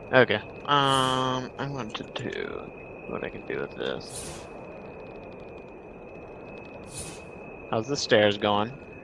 Okay. I want to do what I can do with this. How's the stairs going?